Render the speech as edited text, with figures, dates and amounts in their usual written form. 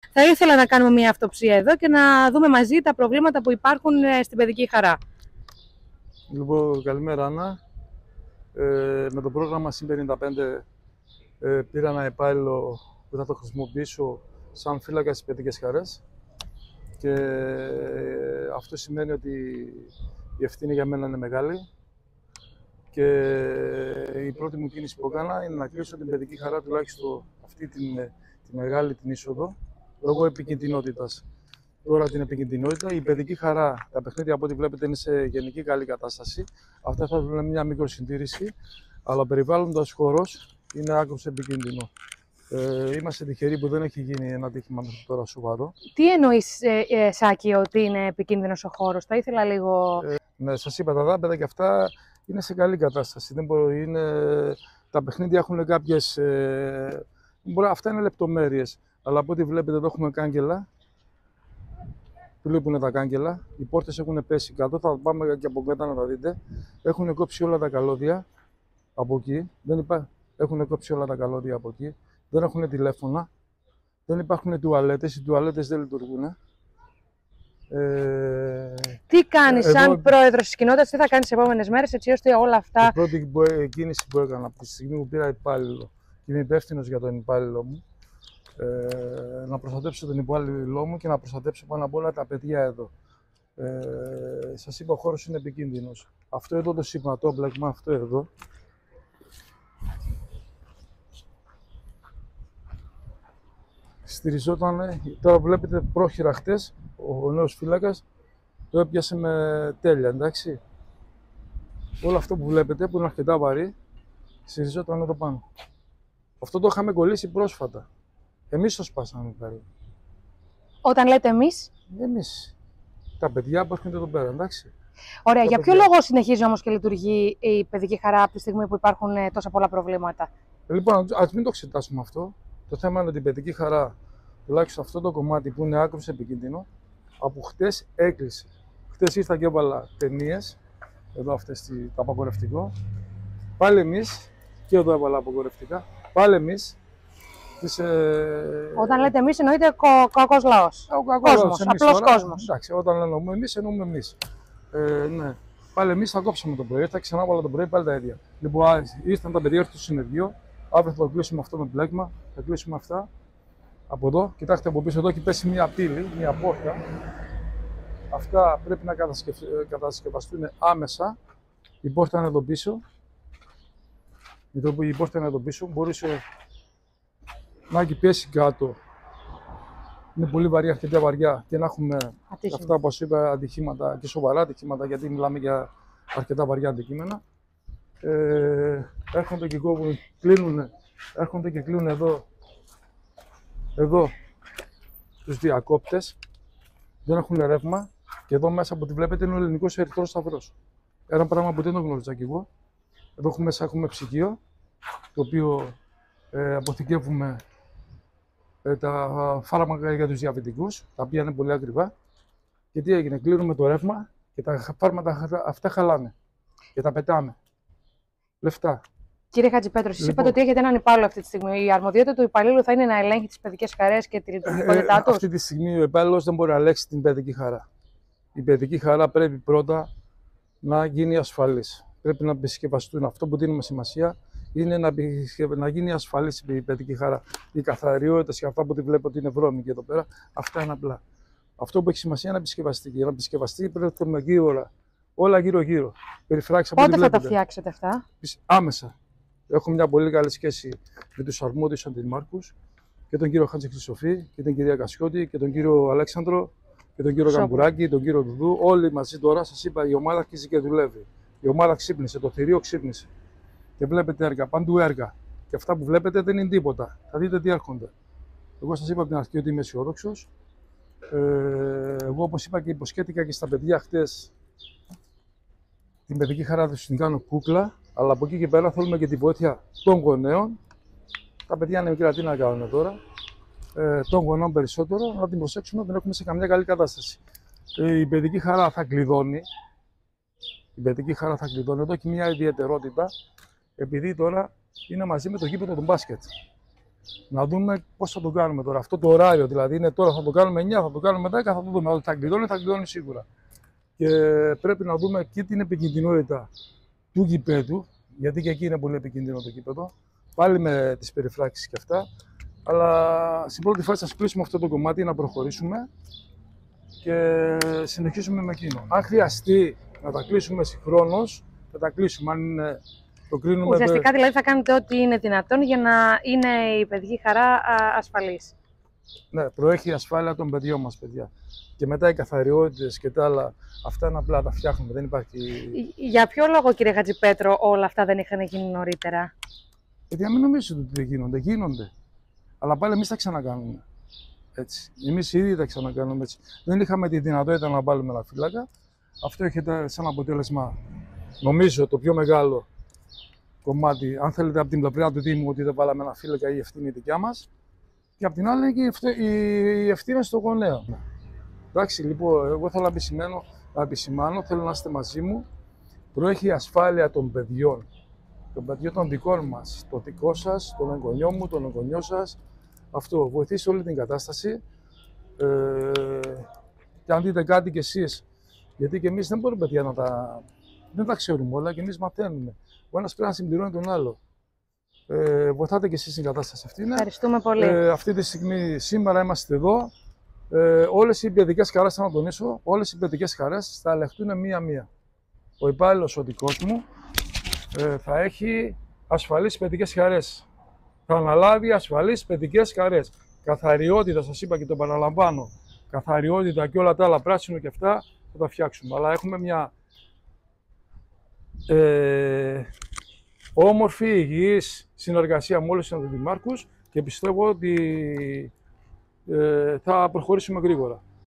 Θα ήθελα να κάνουμε μια αυτοψία εδώ και να δούμε μαζί τα προβλήματα που υπάρχουν στην παιδική χαρά. Λοιπόν, καλημέρα Άννα. Με το πρόγραμμα ΣΥΜ55 πήρα ένα υπάλληλο που θα το χρησιμοποιήσω σαν φύλακα στις παιδικές χαρές και αυτό σημαίνει ότι η ευθύνη για μένα είναι μεγάλη και η πρώτη μου κίνηση που έκανα είναι να κλείσω την παιδική χαρά τουλάχιστον αυτή τη μεγάλη την είσοδο λόγω επικινδυνότητας. Τώρα την επικινδυνότητα, η παιδική χαρά, τα παιχνίδια από ό,τι βλέπετε είναι σε γενική καλή κατάσταση. Αυτά θα θέλουν μια μικροσυντήρηση, αλλά ο περιβάλλοντας χώρος είναι άκρως επικίνδυνο. Είμαστε τυχεροί που δεν έχει γίνει ένα ατύχημα μέχρι τώρα σοβαρό. Τι εννοείς, Σάκη, ότι είναι επικίνδυνος ο χώρος? Θα ήθελα λίγο... Ναι, σας είπα, τα δάπεδα και αυτά είναι σε καλή κατάσταση. Δεν μπορεί, τα παιχνίδια έχουν κάποιες... αυτά είναι λεπτομέρειες, αλλά από ό,τι βλέπετε εδώ έχουμε κάγκελα. Του λείπουν τα κάγκελα, οι πόρτες έχουν πέσει κάτω, θα πάμε και από κάτω να τα δείτε. Έχουν κόψει όλα τα καλώδια από εκεί, έχουν κόψει όλα τα καλώδια από εκεί, δεν έχουν τηλέφωνα, δεν υπάρχουν τουαλέτες, οι τουαλέτες δεν λειτουργούν. Τι κάνεις σαν πρόεδρος της κοινότητας, τι θα κάνεις τις επόμενες μέρες έτσι ώστε όλα αυτά... Η πρώτη κίνηση που έκανα από τη στιγμή που πήρα υπάλληλο και είμαι υπεύθυνος για τον υπάλληλο μου, να προστατέψω τον υπάλληλό μου και να προστατέψω πάνω απ' όλα τα παιδιά εδώ. Σας είπα, ο χώρος είναι επικίνδυνος. Αυτό εδώ το σηματόπλεγμα, αυτό εδώ, στηριζόταν, τώρα βλέπετε πρόχειρα χτες, ο νέος φύλακας το έπιασε με τέλεια, εντάξει. Όλο αυτό που βλέπετε που είναι αρκετά βαρύ, στηριζόταν εδώ πάνω. Αυτό το είχαμε κολλήσει πρόσφατα. Εμείς το σπάσαμε πέρα. Όταν λέτε εμείς? Εμείς. Τα παιδιά που έρχονται εδώ πέρα, εντάξει. Ωραία. Για ποιο λόγο συνεχίζει όμως και λειτουργεί η παιδική χαρά από τη στιγμή που υπάρχουν τόσα πολλά προβλήματα? Λοιπόν, ας μην το εξετάσουμε αυτό. Το θέμα είναι ότι η παιδική χαρά, τουλάχιστον αυτό το κομμάτι που είναι άκρως επικίνδυνο, από χτες έκλεισε. Χτες ήρθα και έβαλα ταινίες, εδώ αυτές το απαγορευτικό. Πάλι εμείς, και εδώ έβαλα απαγορευτικά. Πάλι εμείς. Όταν λέτε εμείς εννοείται ο κακός λαός. Ο κόσμος, απλός κόσμος. Εντάξει, όταν λέμε εμείς εννοούμε εμείς. Ναι. Πάλι εμείς θα κόψαμε το πρωί, θα ξανά βάλα το πρωί πάλι τα ίδια. Λοιπόν, ήρθαν τα παιδιά στο συνεργείο, αύριο θα το κλείσουμε αυτό με μπλέκμα, θα κλείσουμε αυτά. Από εδώ, κοιτάξτε από πίσω εδώ έχει πέσει μια πύλη, μια πόρτα. Αυτά πρέπει να κατασκευαστούν άμεσα. Η πόρτα είναι εδώ πίσω. Η πόρτα είναι εδώ πίσω, μπορούσε να έχει πέσει κάτω. Είναι πολύ βαριά, αρκετά βαριά και να έχουμε αυτά που σας είπα, ατυχήματα και σοβαρά ατυχήματα, γιατί μιλάμε για αρκετά βαριά αντικείμενα. Έρχονται και κλείνουν, έρχονται και κλείνουν εδώ τους διακόπτες. Δεν έχουν ρεύμα και εδώ μέσα από ό,τι βλέπετε είναι ο Ελληνικός Ερυθρός Σταυρός. Ένα πράγμα που δεν το γνώριζα κι εγώ. Εδώ μέσα έχουμε ψυγείο, το οποίο αποθηκεύουμε τα φάρμακα για τους διαβητικούς, τα οποία είναι πολύ ακριβά. Και τι έγινε, κλείνουμε το ρεύμα και τα φάρμακα αυτά χαλάνε και τα πετάμε. Λεφτά. Κύριε Χατζηπέτρο, εσείς είπατε ότι έχετε έναν υπάλληλο αυτή τη στιγμή. Η αρμοδιότητα του υπαλλήλου θα είναι να ελέγχει τις παιδικές χαρές και τη λειτουργικότητά τους? Αυτή τη στιγμή ο υπάλληλος δεν μπορεί να ελέγξει την παιδική χαρά. Η παιδική χαρά πρέπει πρώτα να γίνει ασφαλής. Πρέπει να επισκευαστούν. Αυτό που δίνουμε σημασία είναι να γίνει ασφαλής η παιδική χαρά. Οι καθαριότητες και αυτά που τη βλέπω ότι είναι βρώμικη εδώ πέρα, αυτά είναι απλά. Αυτό που έχει σημασία είναι να επισκευαστεί. Για να επισκευαστεί πρέπει να γύρω όλα γύρω-γύρω. Πότε θα τα φτιάξετε αυτά? Άμεσα. Έχω μια πολύ καλή σχέση με τους αρμόδιους αντιμάρχους και τον κύριο Χατζη Χρυσοφή και την κυρία Κασιώτη και τον κύριο Αλέξανδρο και τον κύριο Γαμπουράκη, τον κύριο Δουδού. Όλοι μαζί τώρα, σας είπα, η ομάδα αρχίζει και δουλεύει. Η ομάδα ξύπνησε, το θηρίο ξύπνησε. Και βλέπετε έργα, παντού έργα. Και αυτά που βλέπετε δεν είναι τίποτα. Θα δείτε τι έρχονται. Εγώ σας είπα από την αρχή ότι είμαι αισιόδοξος. Εγώ, όπως είπα και υποσχέθηκα και στα παιδιά χτες, την παιδική χαρά του την κάνω κούκλα. Αλλά από εκεί και πέρα θέλουμε και τη βοήθεια των γονέων. Τα παιδιά είναι μικρά, τι να κάνουν τώρα. Των γονέων περισσότερο, να την προσέξουμε, δεν έχουμε σε καμιά καλή κατάσταση. Η παιδική χαρά θα κλειδώνει. Η παιδική χαρά θα κλειδώνει. Εδώ έχει μια ιδιαιτερότητα, επειδή τώρα είναι μαζί με το γήπεδο του μπάσκετ. Να δούμε πώς θα το κάνουμε τώρα. Αυτό το ωράριο δηλαδή είναι τώρα, θα το κάνουμε 9, θα το κάνουμε 10, θα το δούμε. Ότι θα κλειδώνει σίγουρα. Και πρέπει να δούμε και την επικινδυνότητα του γηπέδου, γιατί και εκεί είναι πολύ επικίνδυνο το γήπεδο. Πάλι με τις περιφράξεις και αυτά. Αλλά στην πρώτη φάση θα κλείσουμε αυτό το κομμάτι, να προχωρήσουμε και συνεχίσουμε με εκείνο. Αν χρειαστεί να τα κλείσουμε συγχρόνως, θα τα κλείσουμε. Αν είναι, το κρίνουμε. Ουσιαστικά δηλαδή θα κάνετε ό,τι είναι δυνατόν για να είναι η παιδική χαρά ασφαλής. Ναι, προέχει η ασφάλεια των παιδιών μας, παιδιά. Και μετά οι καθαριότητες και τα άλλα, αυτά είναι απλά τα φτιάχνουμε. Δεν υπάρχει. Για ποιο λόγο, κύριε Χατζηπέτρο, όλα αυτά δεν είχαν γίνει νωρίτερα? Γιατί μην νομίζετε ότι δεν γίνονται. Γίνονται. Αλλά πάλι εμείς τα ξανακάνουμε. Έτσι. Εμείς ήδη τα ξανακάνουμε έτσι. Δεν είχαμε τη δυνατότητα να βάλουμε ένα φύλακα. Αυτό έχετε σαν αποτέλεσμα, νομίζω, το πιο μεγάλο κομμάτι. Αν θέλετε, από την πλευρά του Δήμου, ότι δεν βάλαμε ένα φύλακα, η ευθύνη είναι δικιά μας. Και απ' την άλλη είναι και η ευθύνη στο γονέα. Εντάξει, λοιπόν, εγώ θέλω να επισημάνω, θέλω να είστε μαζί μου. Προέχει η ασφάλεια των παιδιών. Των παιδιών των δικών μας. Το δικό σας, τον εγγονιό μου, τον εγγονιό σας. Αυτό βοηθήσει όλη την κατάσταση. Και αν δείτε κάτι κι εσείς, γιατί και εμείς δεν μπορούμε, παιδιά, δεν τα ξέρουμε όλα και εμείς μαθαίνουμε. Ο ένας πρέπει να συμπληρώνει τον άλλο. Βοηθάτε και εσείς στην κατάσταση αυτή. Ευχαριστούμε πολύ. Αυτή τη στιγμή, σήμερα είμαστε εδώ. Όλες οι παιδικές χαρές, θα τονίσω, όλες οι παιδικές χαρές θα ελεγχθούν μία-μία. Ο υπάλληλος ο δικός μου θα έχει ασφαλείς παιδικές χαρές. Θα αναλάβει ασφαλείς παιδικές χαρές. Καθαριότητα, σας είπα και το παραλαμβάνω. Καθαριότητα και όλα τα άλλα, πράσινο και αυτά, θα τα φτιάξουμε. Αλλά έχουμε μια όμορφη, υγιής συνεργασία με όλους τους δημάρχους και πιστεύω ότι θα προχωρήσουμε γρήγορα.